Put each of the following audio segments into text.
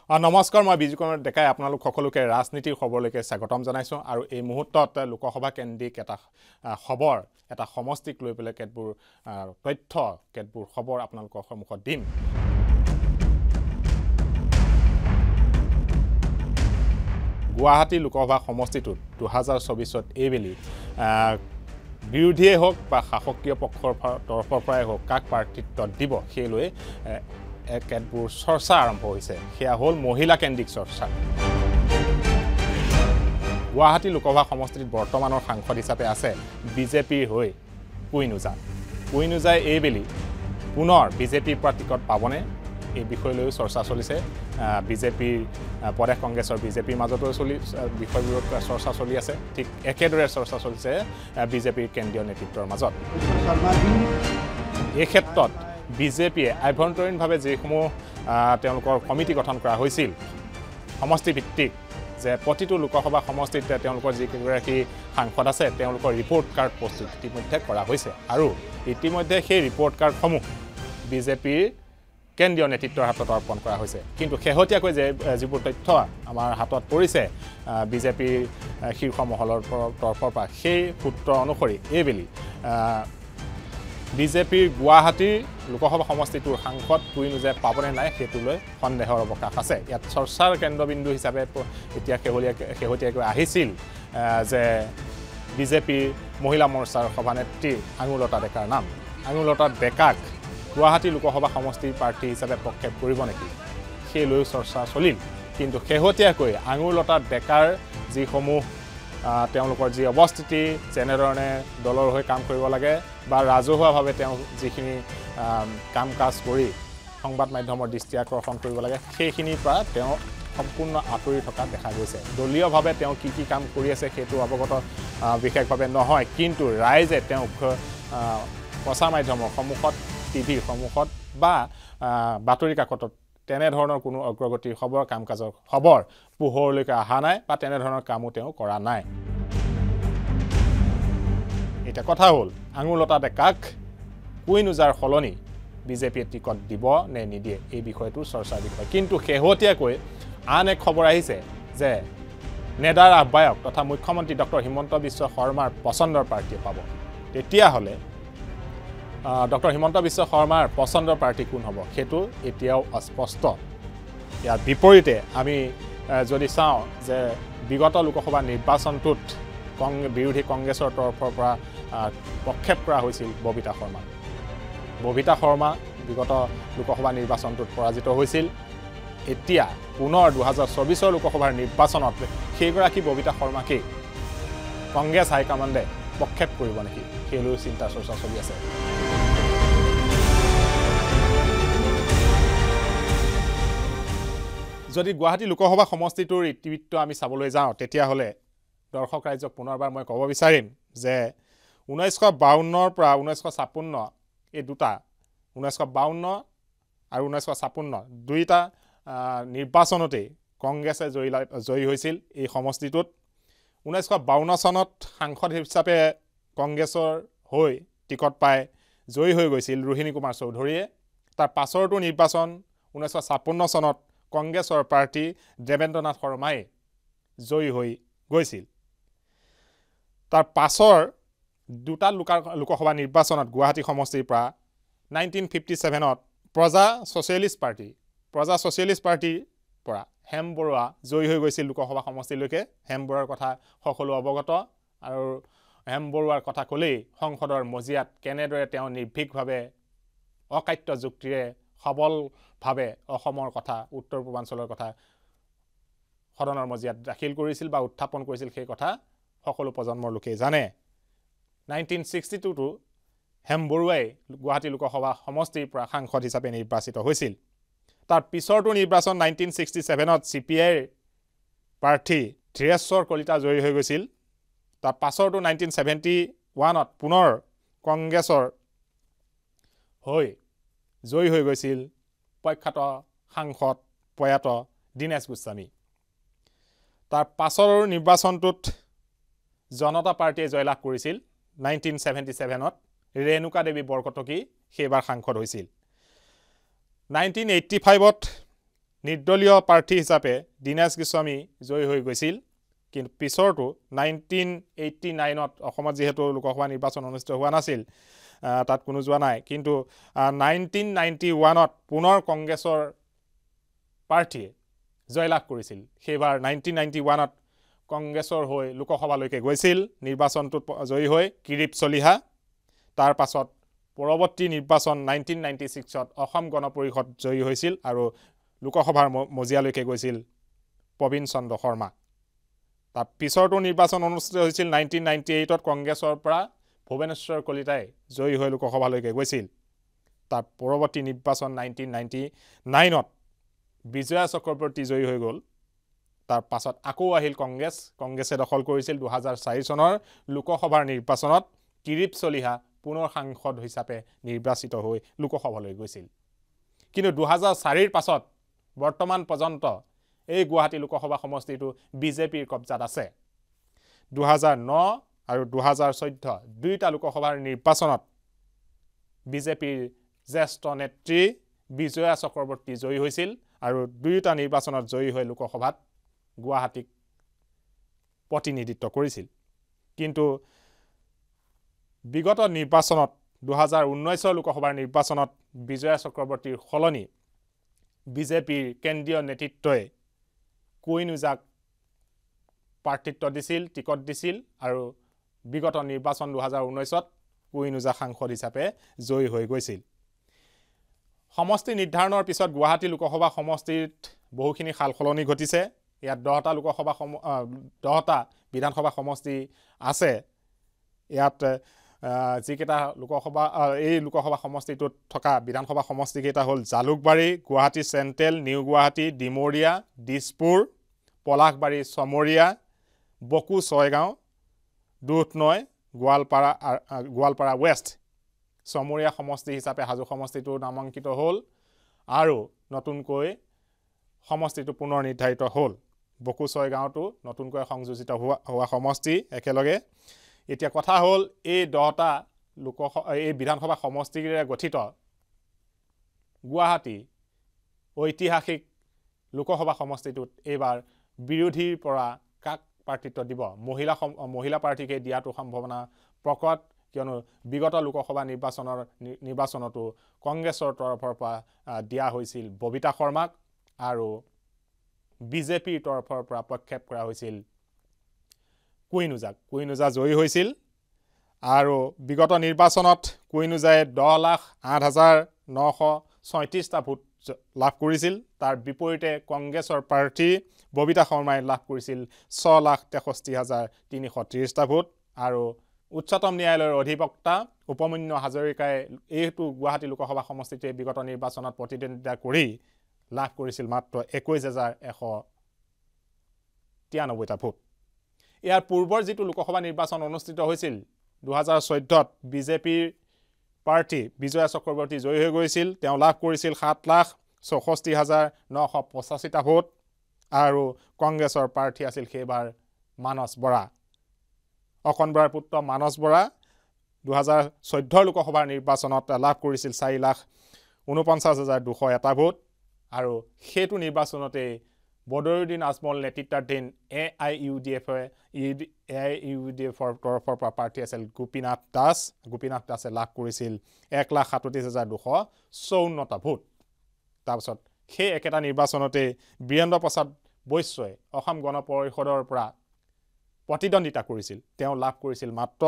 নমস্কাৰ মই বিজুকুমাৰ ডেকাই আপোনালোক সকলোকে ৰাজনীতিৰ খবৰলৈকে স্বাগতম জনাইছো আৰু এই মুহূৰ্তত লোকসভা কেন্দ্ৰিক এটা খবৰ এটা সমষ্টিক লৈ পেলাই কেতবোৰ তথ্য কেতবোৰ খবৰ আপোনালোকৰ সন্মুখত দিম গুৱাহাটী লোকসভা সমষ্টিটোত 2024ত এইবেলি বিৰোধীয়ে হোক বা শাসকীয় পক্ষৰ তৰফৰ পৰাই হোক কাক প্ৰাৰ্থিত্ব দিব সেই লৈ কেতবোৰ চৰ্চা আৰম্ভ হৈছে সেয়া হ'ল মহিলা কেন্দ্ৰিক চৰ্চা গুৱাহাটী লোকসভা সমষ্টিত বৰ্তমানৰ সাংসদ হিচাপে আছে বিজেপিৰ হৈ কুইনুজাই এইবেলি পুনৰ বিজেপিৰ পৰা টিকট পাবনে এই বিষয় লৈ চৰ্চা চলিছে বিজেপিৰ প্ৰদেশ কংগ্ৰেছৰ বিজেপিৰ মাজতো বিষয়বোৰৰ চৰ্চা চলি আছে ঠিক একেদৰে চৰ্চা চলিছে বিজেপিৰ কেন্দ্ৰীয় নেতৃত্বৰ মাজত এই ক্ষেত্ৰত বিজেপিয়ে আভ্যন্তৰীণভাৱে যিসমূহ তেওঁলোকৰ কমিটি গঠন কৰা হৈছিল সমষ্টি ভিত্তিক যে প্ৰতিটো লোকসভা সমষ্টিত তেওঁলোকৰ যিগৰাকী সাংসদ আছে তেওঁলোকৰ ৰিপৰ্ট কাৰ্ড প্ৰস্তুত ইতিমধ্যে কৰা হৈছে আৰু ইতিমধ্যে সেই ৰিপৰ্ট কাৰ্ডসমূহ বিজেপিৰ কেন্দ্ৰীয় নেতৃত্বৰ হাতত অৰ্পণ কৰা হৈছে কিন্তু শেহতীয়াকৈ যে যিবোৰ তথ্য আমাৰ হাতত পৰিছে বিজেপিৰ শীৰ্ষ মহলৰ তৰফৰ পৰা সেই সূত্ৰ অনুসৰি এইবেলি বিজেপিৰ গুৱাহাটীৰ লোকসভা সমষ্টিটোৰ সাংসদ কুইনুজাই পাবনে নাই সেইটো লৈ সন্দেহৰ অৱকাশ আছে ইয়াত চৰ্চাৰ কেন্দ্ৰবিন্দু হিচাপে এতিয়া শেহতীয়াকৈ আহিছিল যে বিজেপিৰ মহিলা মৰ্চাৰ সভানেত্ৰী আঙুলতা ডেকাৰ নাম আঙুলতা ডেকাক গুৱাহাটী লোকসভা সমষ্টিৰ প্ৰাৰ্থী হিচাপে প্ৰক্ষেপ কৰিব নেকি সেই লৈ চৰ্চা চলিল কিন্তু শেহতীয়াকৈ আঙুলতা ডেকাৰ যিসমূহ তেওঁলোকৰ যি অৱস্থিতি যেনেধৰণে দলৰ হৈ কাম কৰিব লাগে বা ৰাজহুৱাভাৱে তেওঁ যিখিনি কাম কাজ কৰি সংবাদ মাধ্যমৰ দৃষ্টি আকৰ্ষণ কৰিব লাগে সেইখিনিৰ পৰা তেওঁ সম্পূৰ্ণ আঁতৰি থকা দেখা গৈছে দলীয়ভাৱে তেওঁ কি কি কাম কৰি আছে সেইটো অৱগত বিশেষভাৱে নহয় কিন্তু ৰাইজে তেওঁক প্ৰচাৰ মাধ্যমৰ সন্মুখত টিভিৰ সন্মুখত বা বাতৰি কাকতত তেনেধৰণৰ কোনো অগ্ৰগতিৰ খবৰ কাম কাজৰ খবৰ পোহৰলৈকে অহা নাই বা তেনেধৰণৰ কামো তেওঁ কৰা নাই এটা কথা হ'ল আঙুলতা ডেকাক কুইনুজাৰ সলনি বিজেপিয়ে টিকট দিব নে নিদিয়ে এই বিষয়টো চৰ্চাৰ বিষয় কিন্তু শেহতীয়াকৈ আন এক খবৰ আহিছে যে নেডাৰ আহ্বায়ক তথা মুখ্যমন্ত্ৰী ডক্টৰ হিমন্ত বিশ্ব শৰ্মাৰ পছন্দৰ প্ৰাৰ্থীয়ে পাব তেতিয়াহ'লে ডক্টৰ হিমন্ত বিশ্ব শৰ্মাৰ পছন্দৰ প্ৰাৰ্থী কোন হ'ব সেইটো এতিয়াও অস্পষ্ট ইয়াৰ বিপৰীতে আমি যদি চাওঁ যে বিগত লোকসভা নিৰ্বাচনটোত বিৰোধী কংগ্ৰেছৰ তৰফৰ পৰা প্ৰক্ষেপ কৰা হৈছিল ববিতা শৰ্মা বিগত লোকসভা নিৰ্বাচনটোত পৰাজিত হৈছিল এতিয়া পুনৰ 2024 লোকসভাৰ নিৰ্বাচনত সেইগৰাকী ববিতা শৰ্মাকেই কংগ্ৰেছ হাইকমাণ্ডে প্ৰক্ষেপ কৰিব নেকি সেই লৈ চিন্তা চৰ্চা চলি আছে যদি গুৱাহাটী লোকসভা সমষ্টিটোৰ ইতিবৃত্ত আমি চাবলৈ যাওঁ তেতিয়াহ'লে দৰ্শক ৰাইজক পুনৰবাৰ মই ক'ব বিচাৰিম যে 1952ৰ পৰা 1956 এই দুটা 1952 আৰু 1956 দুইটা নিৰ্বাচনতেই কংগ্ৰেছে জয়ী হৈছিল এই সমষ্টিটোত 1952 চনত সাংসদ হিচাপে কংগ্ৰেছৰ হৈ টিকট পাই জয়ী হৈ গৈছিল ৰোহিণী কুমাৰ চৌধুৰীয়ে তাৰ পাছৰটো নিৰ্বাচন 1956 চনত কংগ্ৰেছৰ প্ৰাৰ্থী দেৱেন্দ্ৰনাথ শৰ্মাই জয়ী হৈ গৈছিল তাৰ পাছৰ দুটা লোকসভা নিৰ্বাচনত গুৱাহাটী সমষ্টিৰ পৰা 1957ত প্ৰজা ছ'চিয়েলিষ্ট পাৰ্টিৰ পৰা হেম বৰুৱা জয়ী হৈ গৈছিল লোকসভা সমষ্টিলৈকে হেম বৰুৱাৰ কথা সকলো অৱগত আৰু হেম বৰুৱাৰ কথা ক'লেই সংসদৰ মজিয়াত কেনেদৰে তেওঁ নিৰ্ভীকভাৱে অকাট্য যুক্তিৰে সবলভাৱে অসমৰ কথা উত্তৰ পূৰ্বাঞ্চলৰ কথা সদনৰ মজিয়াত দাখিল কৰিছিল বা উত্থাপন কৰিছিল সেই কথা সকলো প্ৰজন্মৰ লোকে জানে 1962টো হেম বৰুৱাই গুৱাহাটী লোকসভা সমষ্টিৰ পৰা সাংসদ হিচাপে নিৰ্বাচিত হৈছিল তাৰ পিছৰটো নিৰ্বাচন 1967ত CPIৰ প্ৰাৰ্থী ধীৰেশ্বৰ কলিতা জয়ী হৈ গৈছিল তাৰ পাছৰটো 1971ত পুনৰ কংগ্ৰেছৰ হৈ জয়ী হৈ গৈছিল প্ৰখ্যাত সাংসদ প্ৰয়াত দীনেশ গোস্বামী তাৰ পাছৰ নিৰ্বাচনটোত জনতা পাৰ্টিয়ে জয়লাভ কৰিছিল 1977ত ৰেণুকা দেৱী বৰকটকী সেইবাৰ সাংসদ হৈছিল 1985ত নিৰ্দলীয় প্ৰাৰ্থী হিচাপে দীনেশ গোস্বামী জয়ী হৈ গৈছিল কিন্তু পিছৰটো 1989ত অসমত যেহেতু লোকসভা নিৰ্বাচন অনুষ্ঠিত হোৱা নাছিল তাত কোনো যোৱা নাই কিন্তু 1991ত পুনৰ কংগ্ৰেছৰ প্ৰাৰ্থীয়ে জয়লাভ কৰিছিল সেইবাৰ 1991ত কংগ্ৰেছৰ হৈ লোকসভালৈকে গৈছিল নিৰ্বাচনটোত জয়ী হৈ কিৰীপ চলিহা তাৰ পাছত পৰৱৰ্তী নিৰ্বাচন 1996ত অসম গণ পৰিষদ জয়ী হৈছিল আৰু লোকসভাৰ মজিয়ালৈকে গৈছিল প্ৰবীণ চন্দ্ৰ শৰ্মা তাৰ পিছৰটো নিৰ্বাচন অনুষ্ঠিত হৈছিল 1998ত কংগ্ৰেছৰ পৰা ভুৱনেশ্বৰ কলিতাই জয়ী হৈ লোকসভালৈকে গৈছিল তাৰ পৰৱৰ্তী নিৰ্বাচন 1999ত বিজয়া চক্ৰৱৰ্তী জয়ী হৈ গ'ল তাৰ পাছত আকৌ আহিল কংগ্ৰেছে দখল কৰিছিল 2004 চনৰ লোকসভাৰ নিৰ্বাচনত কিৰীপ চলিহা পুনৰ সাংসদ হিচাপে নিৰ্বাচিত হৈ লোকসভালৈ গৈছিল কিন্তু 2004ৰ পাছত বৰ্তমান পৰ্যন্ত এই গুৱাহাটী লোকসভা সমষ্টিটো বিজেপিৰ কব্জাত আছে 2009 আৰু 2014 দুইটা লোকসভাৰ নিৰ্বাচনত বিজেপিৰ জ্যেষ্ঠ নেত্ৰী বিজয়া চক্ৰৱৰ্তী জয়ী হৈছিল আৰু দুইটা নিৰ্বাচনত জয়ী হৈ লোকসভাত গুৱাহাটীক প্ৰতিনিধিত্ব কৰিছিল কিন্তু বিগত নিৰ্বাচনত 2019 লোকসভাৰ নিৰ্বাচনত বিজয়া চক্ৰৱৰ্তীৰ সলনি বিজেপিৰ কেন্দ্ৰীয় নেতৃত্বই কুইনুজাক প্ৰাৰ্থিত্ব দিছিল টিকট দিছিল আৰু বিগত নিৰ্বাচন 2019ত কুইনুজা সাংসদ হিচাপে জয়ী হৈ গৈছিল সমষ্টি নিৰ্ধাৰণৰ পিছত গুৱাহাটী লোকসভা সমষ্টিত বহুখিনি সালসলনি ঘটিছে ইয়াত 10টা বিধানসভা সমষ্টি আছে ইয়াত যিকেইটা লোকসভা এই লোকসভা সমষ্টিটোত থকা বিধানসভা সমষ্টিকেইটা হ'ল Jalukbari Guwahati Central New Guwahati Dimoria Dispur Palasbari Chamaria Boko Chaygaon Dudhnoi Goalpara West Chamaria সমষ্টি হিচাপে হাজো সমষ্টিটো নামাঙ্কিত হ'ল আৰু নতুনকৈ সমষ্টিটো পুনৰ নিৰ্ধাৰিত হ'ল বকু ছয়গাঁওটো নতুনকৈ সংযোজিত হোৱা সমষ্টি একেলগে এতিয়া কথা হ'ল এই 10টা এই বিধানসভা সমষ্টিৰে গঠিত গুৱাহাটী ঐতিহাসিক লোকসভা সমষ্টিটোত এইবাৰ বিৰোধীৰ পৰা কাক প্ৰাৰ্থিত্ব দিব মহিলা প্ৰাৰ্থীকে দিয়াটো সম্ভাৱনা প্ৰকট কিয়নো বিগত লোকসভা নিৰ্বাচনতো কংগ্ৰেছৰ তৰফৰ পৰা দিয়া হৈছিল ববিতা শৰ্মাক আৰু বিজেপিৰ তৰফৰ পৰা প্ৰক্ষেপ কৰা হৈছিল কুইনুজা জয়ী হৈছিল আৰু বিগত নিৰ্বাচনত কুইনুজাই 10,08,937টা ভোট লাভ কৰিছিল তাৰ বিপৰীতে কংগ্ৰেছৰ প্ৰাৰ্থী ববিতা শৰ্মাই লাভ কৰিছিল 6,63,330টা ভোট আৰু উচ্চতম ন্যায়ালয়ৰ অধিবক্তা উপমন্যু হাজৰিকাই এইটো গুৱাহাটী লোকসভা সমষ্টিতে বিগত নিৰ্বাচনত প্ৰতিদ্বন্দ্বিতা কৰি লাভ কৰিছিল মাত্ৰ 21,193টা ভোট ইয়াৰ পূৰ্বৰ যিটো লোকসভা নিৰ্বাচন অনুষ্ঠিত হৈছিল 2014ত বিজেপিৰ প্ৰাৰ্থী বিজয়া চক্ৰৱৰ্তী জয়ী হৈ গৈছিল তেওঁ লাভ কৰিছিল 7,64,985টা ভোট আৰু কংগ্ৰেছৰ প্ৰাৰ্থী আছিল সেইবাৰ মানস বৰা অকন বৰাৰ পুত্ৰ মানস বৰা 2014 লোকসভাৰ নিৰ্বাচনত লাভ কৰিছিল 4,49,201টা ভোট আৰু সেইটো নিৰ্বাচনতে বদৰুদ্দিন আজমল নেতৃত্বাধীন AIUDFৰ তৰফৰ পৰা প্ৰাৰ্থী আছিল গোপীনাথ দাসে লাভ কৰিছিল 1,37,254টা ভোট তাৰপিছত সেই একেটা নিৰ্বাচনতে বীৰেন্দ্ৰ প্ৰসাদ বৈশ্যই অসম গণ পৰিষদৰ পৰা প্ৰতিদ্বন্দ্বিতা কৰিছিল তেওঁ লাভ কৰিছিল মাত্ৰ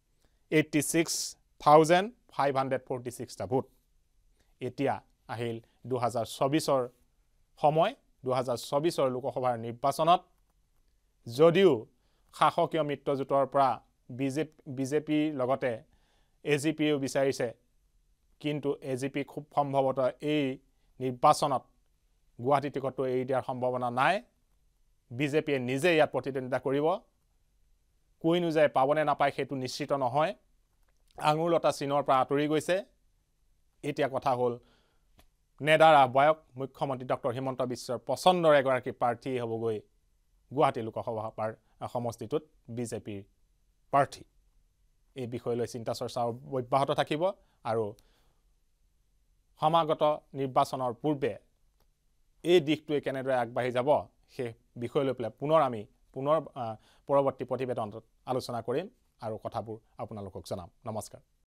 86,546টা ভোট এতিয়া আহিল 2024ৰ সময় 2024ৰ লোকসভাৰ নিৰ্বাচনত যদিও শাসকীয় মিত্ৰজোঁটৰ পৰা বিজেপি লগতে এজিপিও বিচাৰিছে কিন্তু এজিপি খুব সম্ভৱত এই নিৰ্বাচনত গুৱাহাটী টিকটটো এৰি দিয়াৰ সম্ভাৱনা নাই বিজেপিয়ে নিজে ইয়াত প্ৰতিদ্বন্দ্বিতা কৰিব কুইনুজাই পাবনে নাপায় সেইটো নিশ্চিত নহয় আঙুলতা চিনৰ পৰা আঁতৰি গৈছে এতিয়া কথা হ'ল নেডাৰ আহ্বায়ক মুখ্যমন্ত্ৰী ডক্টৰ হিমন্ত বিশ্বৰ পছন্দৰ এগৰাকী প্ৰাৰ্থী হ'বগৈ গুৱাহাটী লোকসভা সমষ্টিটোত বিজেপিৰ প্ৰাৰ্থী এই বিষয়লৈ চিন্তা চৰ্চা অব্যাহত থাকিব আৰু সমাগত নিৰ্বাচনৰ পূৰ্বে এই দিশটোৱে কেনেদৰে আগবাঢ়ি যাব সেই বিষয় লৈ পেলাই পুনৰ পৰৱৰ্তী প্ৰতিবেদনত আলোচনা কৰিম আৰু কথাবোৰ আপোনালোকক জনাম। নমস্কাৰ।